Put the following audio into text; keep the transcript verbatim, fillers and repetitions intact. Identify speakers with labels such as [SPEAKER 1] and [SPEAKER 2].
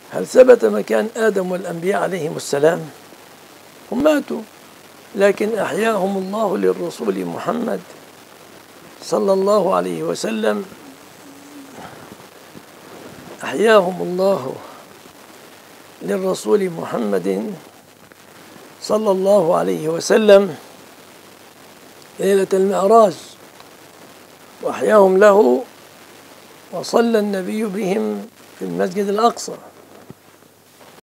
[SPEAKER 1] هل ثبت مكان آدم والأنبياء عليهم السلام؟ هم ماتوا، لكن أحياهم الله للرسول محمد صلى الله عليه وسلم، أحياهم الله للرسول محمد صلى الله عليه وسلم ليلة المعراج، وأحياهم له وصلى النبي بهم في المسجد الأقصى.